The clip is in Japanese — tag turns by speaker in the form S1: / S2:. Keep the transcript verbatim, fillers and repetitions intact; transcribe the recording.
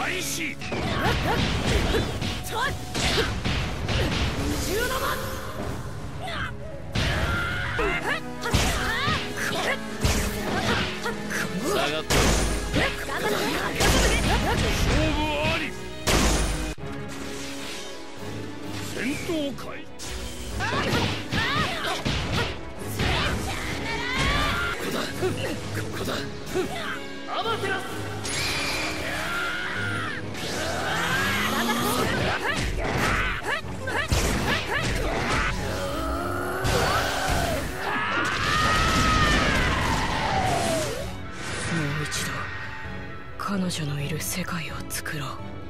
S1: 開始。下がって勝負あり。戦闘開始。ここだここだ。アマテラス。もう一度彼女のいる世界を作ろう。